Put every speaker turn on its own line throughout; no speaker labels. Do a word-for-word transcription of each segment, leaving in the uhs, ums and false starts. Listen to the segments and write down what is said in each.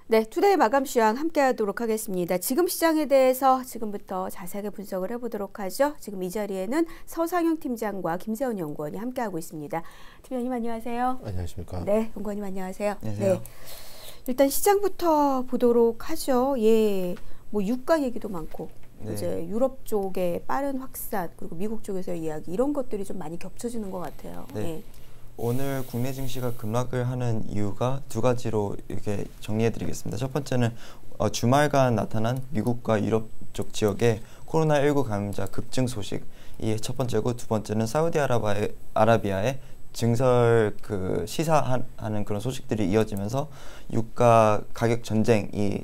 네, 투데이 마감 시황 함께 하도록 하겠습니다. 지금 시장에 대해서 지금부터 자세하게 분석을 해보도록 하죠. 지금 이 자리에는 서상영 팀장과 김세훈 연구원이 함께하고 있습니다. 팀장님 안녕하세요.
안녕하십니까.
네, 연구원님 안녕하세요.
안녕하세요.
네, 일단 시장부터 보도록 하죠. 예, 뭐 유가 얘기도 많고 네. 이제 유럽 쪽의 빠른 확산 그리고 미국 쪽에서의 이야기 이런 것들이 좀 많이 겹쳐지는 것 같아요.
네.
예.
오늘 국내 증시가 급락을 하는 이유가 두 가지로 이렇게 정리해드리겠습니다. 첫 번째는 어, 주말간 나타난 미국과 유럽 쪽 지역의 코로나 십구 감염자 급증 소식이 첫 번째고, 두 번째는 사우디아라비아의 아라비아의 증설 그 시사하는 그런 소식들이 이어지면서 유가 가격 전쟁이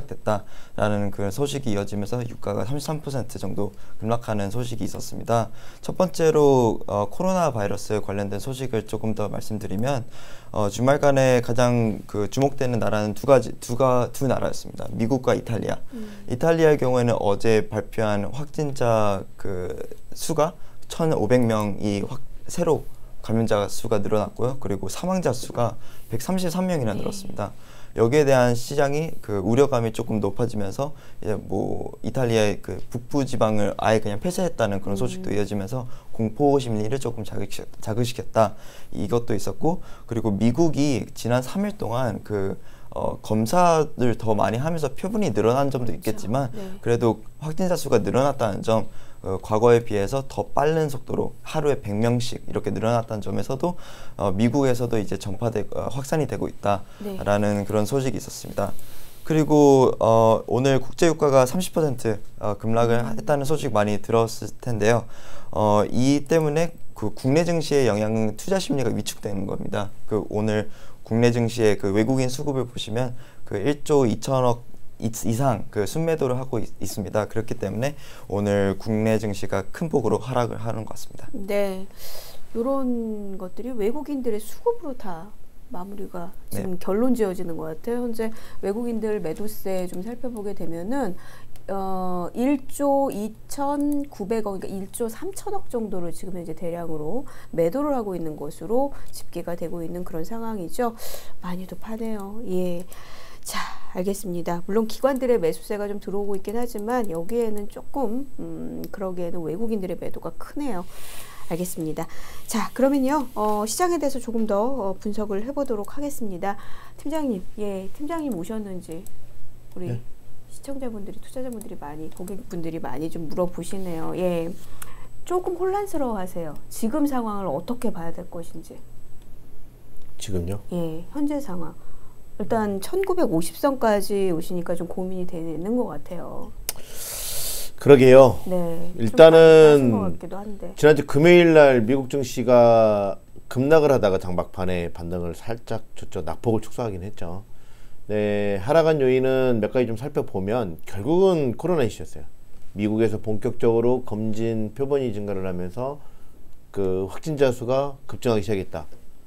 시작됐다라는 그런 소식이 이어지면서 유가가 삼십삼 퍼센트 정도 급락하는 소식이 있었습니다. 첫 번째로 어, 코로나 바이러스 관련된 소식을 조금 더 말씀드리면 어, 주말간에 가장 그 주목되는 나라는 두 가지 두가 두 나라였습니다. 미국과 이탈리아. 음. 이탈리아의 경우에는 어제 발표한 확진자 그 수가 천오백 명이 확 새로 감염자 수가 늘어났고요. 그리고 사망자 수가 백삼십삼 명이나 늘었습니다. 여기에 대한 시장이 그 우려감이 조금 높아지면서 이제 뭐 이탈리아의 그 북부 지방을 아예 그냥 폐쇄했다는 그런 소식도 음. 이어지면서 공포 심리를 조금 자극시, 자극시켰다. 이것도 있었고, 그리고 미국이 지난 삼 일 동안 그 어, 검사를 더 많이 하면서 표본이 늘어난 점도 있겠지만 그렇죠. 네. 그래도 확진자 수가 늘어났다는 점, 어, 과거에 비해서 더 빠른 속도로 하루에 백 명씩 이렇게 늘어났다는 점에서도 어, 미국에서도 이제 전파되고 어, 확산이 되고 있다라는 네. 그런 소식이 있었습니다. 그리고 어, 오늘 국제유가가 삼십 퍼센트 어, 급락을 음. 했다는 소식 많이 들었을 텐데요. 어, 이 때문에 그 국내 증시의 영향은 투자 심리가 위축되는 겁니다. 그 오늘 국내 증시의 그 외국인 수급을 보시면 그 일조 이천억 이상 그 순매도를 하고 있, 있습니다. 그렇기 때문에 오늘 국내 증시가 큰 폭으로 하락을 하는 것 같습니다.
네, 이런 것들이 외국인들의 수급으로 다 마무리가 지금 네. 결론 지어지는 것 같아요. 현재 외국인들 매도세 좀 살펴보게 되면은 어, 일조 이천구백억, 그러니까 일조 삼천억 정도를 지금 현재 대량으로 매도를 하고 있는 것으로 집계가 되고 있는 그런 상황이죠. 많이도 파네요. 예. 자, 알겠습니다. 물론 기관들의 매수세가 좀 들어오고 있긴 하지만 여기에는 조금 음, 그러기에는 외국인들의 매도가 크네요. 알겠습니다. 자, 그러면요 어, 시장에 대해서 조금 더 어, 분석을 해보도록 하겠습니다. 팀장님, 예, 팀장님 오셨는지 우리 네. 시청자분들이, 투자자분들이 많이, 고객분들이 많이 좀 물어보시네요. 예, 조금 혼란스러워하세요. 지금 상황을 어떻게 봐야 될 것인지.
지금요?
예, 현재 상황. 일단 천구백오십 선까지 오시니까 좀 고민이 되는 것 같아요.
그러게요.
네.
일단은 지난주 금요일 날 미국 증시가 급락을 하다가 장박판에 반등을 살짝 줬죠. 낙폭을 축소하긴 했죠. 네, 하락한 요인은 몇 가지 좀 살펴보면 결국은 코로나 이슈였어요. 미국에서 본격적으로 검진 표본이 증가를 하면서 그 확진자 수가 급증하기 시작했다.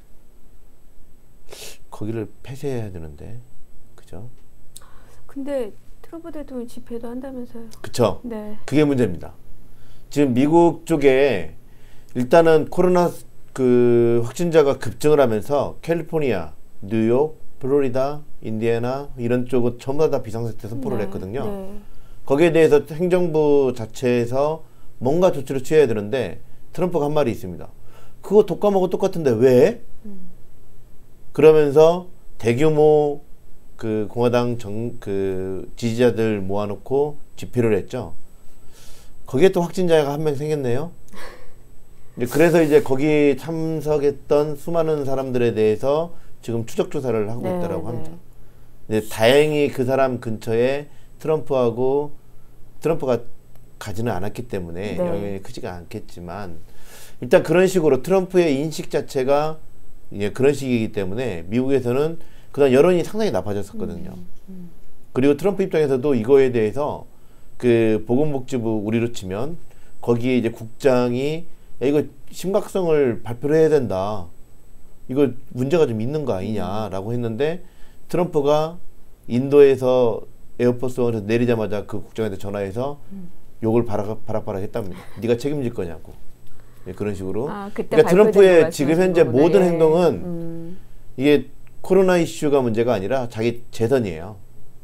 거기를 폐쇄해야 되는데, 그죠?
근데 트럼프 대통령 집회도 한다면서요?
그쵸?
네.
그게 문제입니다. 지금 미국 쪽에 일단은 코로나 그 확진자가 급증을 하면서 캘리포니아, 뉴욕, 플로리다, 인디애나 이런 쪽은 전부 다 비상사태 선포를 네. 했거든요. 네. 거기에 대해서 행정부 자체에서 뭔가 조치를 취해야 되는데 트럼프가 한 말이 있습니다. 그거 독감하고 똑같은데 왜? 음. 그러면서 대규모 그 공화당 정, 그 지지자들 모아놓고 집회를 했죠. 거기에 또 확진자가 한 명 생겼네요. 그래서 이제 거기 참석했던 수많은 사람들에 대해서 지금 추적 조사를 하고 네, 있다라고 합니다. 네. 이제 다행히 그 사람 근처에 트럼프하고 트럼프가 가지는 않았기 때문에 네. 영향이 크지가 않겠지만 일단 그런 식으로 트럼프의 인식 자체가 예, 그런 식이기 때문에 미국에서는 그다음 여론이 상당히 나빠졌었거든요. 음, 음. 그리고 트럼프 입장에서도 이거에 대해서 그 보건복지부 우리로 치면 거기에 이제 국장이 야, 이거 심각성을 발표를 해야 된다. 이거 문제가 좀 있는 거 아니냐라고 했는데 트럼프가 인도에서 에어포스원에서 내리자마자 그 국장한테 전화해서 음. 욕을 바락, 바락바락 했답니다. 네가 책임질 거냐고. 네, 그런 식으로. 아, 그러니까 트럼프의 지금 현재 모든 예. 행동은 음. 이게 코로나 이슈가 문제가 아니라 자기 재선이에요.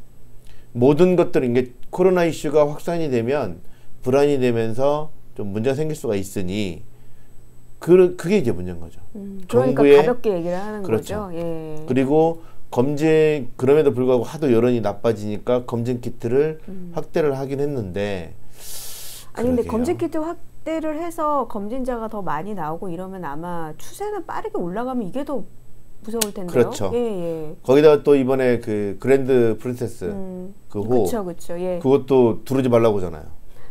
모든 것들은 이게 코로나 이슈가 확산이 되면 불안이 되면서 좀 문제가 생길 수가 있으니 그, 그게 이제 문제인 거죠.
음, 그러니까
정부의,
가볍게 얘기를 하는
그렇죠.
거죠. 예.
그리고 검진 그럼에도 불구하고 하도 여론이 나빠지니까 검진 키트를
음.
확대를 하긴 했는데
아니 근데
그러게요.
검진 키트 확대를 해서 검진자가 더 많이 나오고 이러면 아마 추세는 빠르게 올라가면 이게 더 무서울 텐데요.
그렇죠.
예, 예.
거기다가 또 이번에 그 그랜드 프린세스
음,
그 호
그렇죠, 그렇죠. 예.
그것도 두르지 말라고 하잖아요.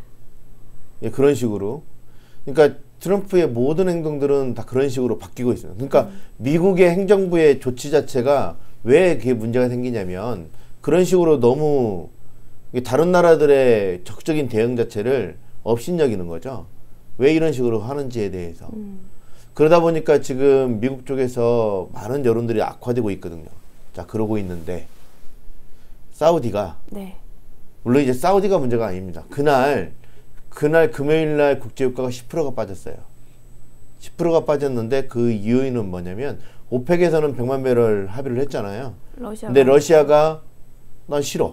예, 그런 식으로. 그러니까 트럼프의 모든 행동들은 다 그런 식으로 바뀌고 있어요. 그러니까
음.
미국의 행정부의 조치 자체가 왜 그게 문제가 생기냐면 그런 식으로 너무 다른 나라들의 적극적인 대응 자체를 업신여기는 거죠. 왜 이런 식으로 하는지에 대해서.
음.
그러다 보니까 지금 미국 쪽에서 많은 여론들이 악화되고 있거든요. 자, 그러고 있는데 사우디가
네.
물론 이제 사우디가 문제가 아닙니다. 그날 그날 금요일날 국제유가가 십 퍼센트가 빠졌어요. 십 퍼센트가 빠졌는데 그 이유는 뭐냐면 오펙에서는 백만 배럴 합의를 했잖아요.
러시아가.
근데 러시아가 난 싫어.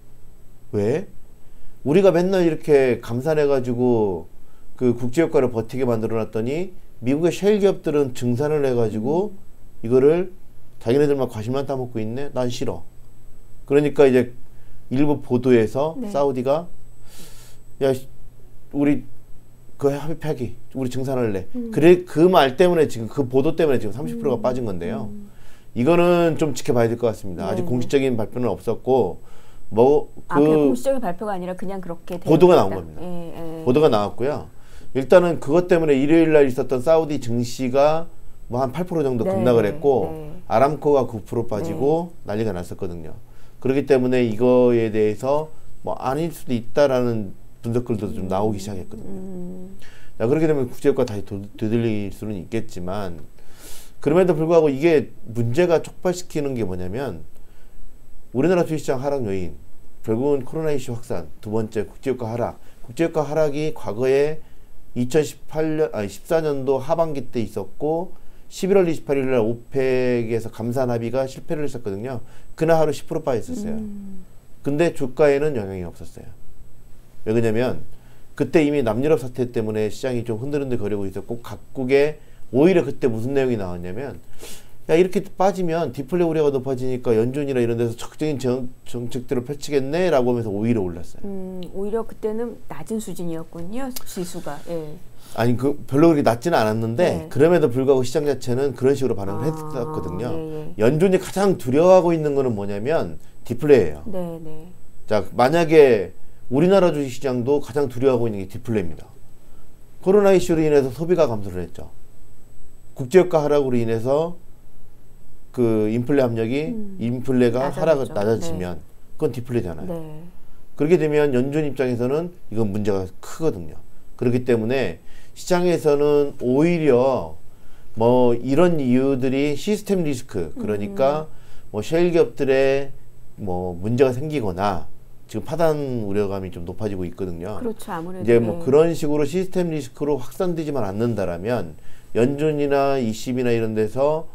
왜? 우리가 맨날 이렇게 감산해가지고 그 국제유가를 버티게 만들어놨더니 미국의 셰일 기업들은 증산을 해가지고
음.
이거를 자기네들만 과실만 따먹고 있네. 난 싫어. 그러니까 이제 일부 보도에서
네.
사우디가 야 우리 그 합의 폐기 우리 증산할래.
음.
그래 그 말 때문에 지금 그 보도 때문에 지금 삼십 퍼센트가
음.
빠진 건데요.
음.
이거는 좀 지켜봐야 될 것 같습니다.
네,
아직
네.
공식적인 발표는 없었고 뭐
아, 그냥
그
공식적인 발표가 아니라 그냥 그렇게
보도가
되어
나온
있다.
겁니다.
예, 예.
보도가 나왔고요. 일단은 그것 때문에 일요일 날 있었던 사우디 증시가 뭐 한 팔 퍼센트 정도
네,
급락을 했고
네.
아람코가 구 퍼센트 빠지고 난리가 났었거든요. 그렇기 때문에 이거에 대해서 뭐 아닐 수도 있다라는 분석글도 좀 나오기 시작했거든요.
음.
자, 그렇게 되면 국제유가 다시 도, 되돌릴 수는 있겠지만 그럼에도 불구하고 이게 문제가 촉발시키는 게 뭐냐면 우리나라 주식시장 하락 요인 결국은 코로나 이슈 확산 두 번째 국제유가 하락 국제유가 하락이 과거에 이천십팔 년 아니 십사 년도 하반기 때 있었고 십일월 이십팔일 날 오펙에서 감산 합의가 실패를 했었거든요. 그날 하루 십 퍼센트 빠졌었어요.
음.
근데 주가에는 영향이 없었어요. 왜 그러냐면 그때 이미 남유럽 사태 때문에 시장이 좀 흔들흔들 거리고 있었고 각국에 오히려 그때 무슨 내용이 나왔냐면 야 이렇게 빠지면 디플레 우려가 높아지니까 연준이나 이런 데서 적극적인 정, 정책들을 펼치겠네 라고 하면서 오히려 올랐어요.
음, 오히려 그때는 낮은 수준이었군요. 지수가. 예.
아니 그 별로 그렇게 낮지는 않았는데
네.
그럼에도 불구하고 시장 자체는 그런 식으로 반응을
아,
했었거든요.
예, 예.
연준이 가장 두려워하고 있는 거는 뭐냐면 디플레예요.
네, 네.
자 만약에 우리나라 주식시장도 가장 두려워하고 있는 게 디플레입니다. 코로나 이슈로 인해서 소비가 감소를 했죠. 국제유가 하락으로 인해서 그 인플레 압력이
음,
인플레가
낮아졌죠.
하락 낮아지면
네.
그건 디플레잖아요.
네.
그렇게 되면 연준 입장에서는 이건 문제가 크거든요. 그렇기 때문에 시장에서는 오히려 뭐 이런 이유들이 시스템 리스크 그러니까
음.
뭐 셰일 기업들의 뭐 문제가 생기거나 지금 파단 우려감이 좀 높아지고 있거든요.
그렇죠. 아무래도.
이제 뭐
예.
그런 식으로 시스템 리스크로 확산되지만 않는다라면 연준이나 이십이나 이런 데서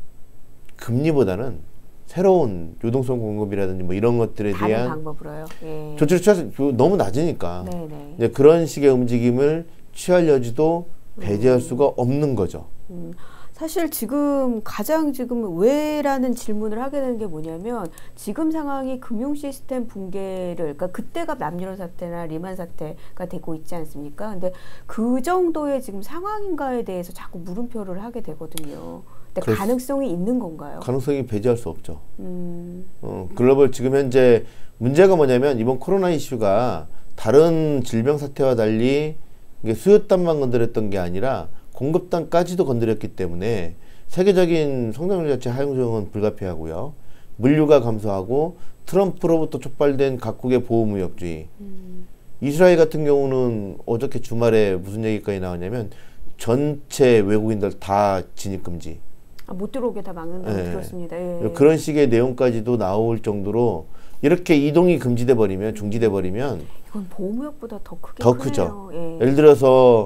금리보다는 새로운 유동성 공급이라든지 뭐 이런 것들에
다른
대한
방법으로요. 예.
조치를 취해서 너무 낮으니까
네, 네.
이제 그런 식의 움직임을 취할 여지도 배제할
음.
수가 없는 거죠.
음, 사실 지금 가장 지금 왜라는 질문을 하게 되는 게 뭐냐면 지금 상황이 금융 시스템 붕괴를 그러니까 그때가 남유럽 사태나 리만 사태가 되고 있지 않습니까? 근데 그 정도의 지금 상황인가에 대해서 자꾸 물음표를 하게 되거든요. 근데
그렇-
가능성이 있는 건가요?
가능성이 배제할 수 없죠.
음,
어, 글로벌 지금 현재 문제가 뭐냐면 이번 코로나 이슈가 다른 질병 사태와 달리 이게 수요단만 건드렸던 게 아니라 공급단까지도 건드렸기 때문에 세계적인 성장률 자체 하향조정은 불가피하고요. 물류가 감소하고 트럼프로부터 촉발된 각국의 보호무역주의.
음,
이스라엘 같은 경우는 어저께 주말에 무슨 얘기까지 나왔냐면 전체 외국인들 다 진입금지.
아, 못 들어오게 다 막는다고
예.
들었습니다. 예.
그런 식의 내용까지도 나올 정도로 이렇게 이동이 금지돼 버리면 중지돼 버리면
이건 보호무역보다 더 크게
더
크네요.
크죠.
예.
예를 들어서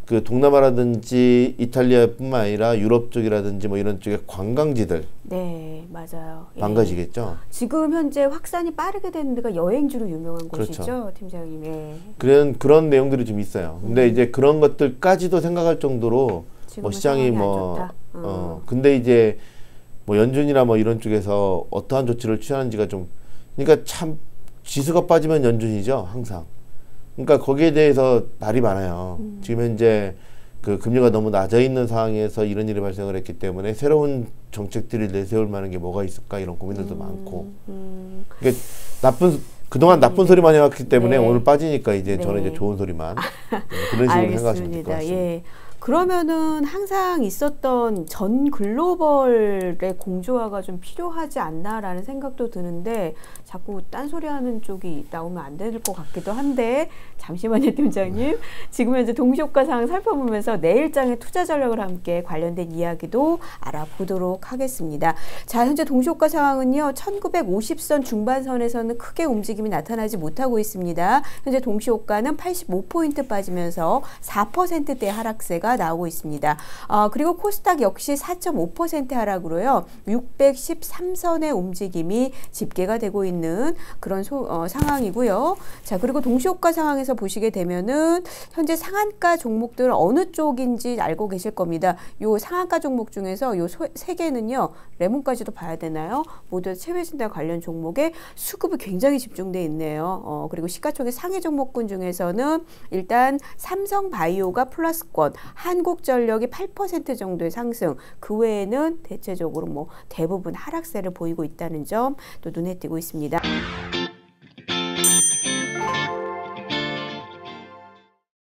그 동남아라든지 이탈리아뿐만 아니라 유럽 쪽이라든지 뭐 이런 쪽의 관광지들
네, 맞아요.
망가지겠죠.
예. 지금 현재 확산이 빠르게 되는 데가 여행지로 유명한
그렇죠.
곳이죠, 팀장님. 예.
그런 그런 내용들이 좀 있어요. 근데
음.
이제 그런 것들까지도 생각할 정도로 뭐
지금은
시장이
상황이 안
뭐
좋다. 음.
어 근데 이제 뭐 연준이나 뭐 이런 쪽에서 어떠한 조치를 취하는지가 좀 그러니까 참 지수가 빠지면 연준이죠, 항상. 그러니까 거기에 대해서 말이 많아요.
음.
지금 현재 그 금리가 너무 낮아 있는 상황에서 이런 일이 발생을 했기 때문에 새로운 정책들을 내세울 만한 게 뭐가 있을까 이런 고민들도
음,
많고.
음.
그러니까 나쁜 그동안 나쁜 소리만 해왔기 때문에
네.
오늘 빠지니까 이제
네.
저는 이제 좋은 소리만 네, 그런 식으로 생각하시면 될 것
알겠습니다.
같습니다.
예. 그러면은 항상 있었던 전 글로벌의 공조화가 좀 필요하지 않나라는 생각도 드는데 자꾸 딴소리하는 쪽이 나오면 안 될 것 같기도 한데 잠시만요, 팀장님. 지금 현재 동시효과 상황 살펴보면서 내일장의 투자 전략을 함께 관련된 이야기도 알아보도록 하겠습니다. 자, 현재 동시효과 상황은요, 천구백오십 선 중반선에서는 크게 움직임이 나타나지 못하고 있습니다. 현재 동시효과는 팔십오 포인트 빠지면서 사 퍼센트대 하락세가 나오고 있습니다. 어, 그리고 코스닥 역시 사 점 오 퍼센트 하락으로요. 육백십삼 선의 움직임이 집계가 되고 있는 그런 소, 어, 상황이고요. 자, 그리고 동시효과 상황에서 보시게 되면은 현재 상한가 종목들 어느 쪽인지 알고 계실 겁니다. 요 상한가 종목 중에서 요 세 개는요. 레몬까지도 봐야 되나요? 모두 체외진단 관련 종목에 수급이 굉장히 집중돼 있네요. 어, 그리고 시가총액 상위 종목군 중에서는 일단 삼성바이오가 플러스권, 한국전력이 팔 퍼센트 정도의 상승, 그 외에는 대체적으로 뭐 대부분 하락세를 보이고 있다는 점 또 눈에 띄고 있습니다.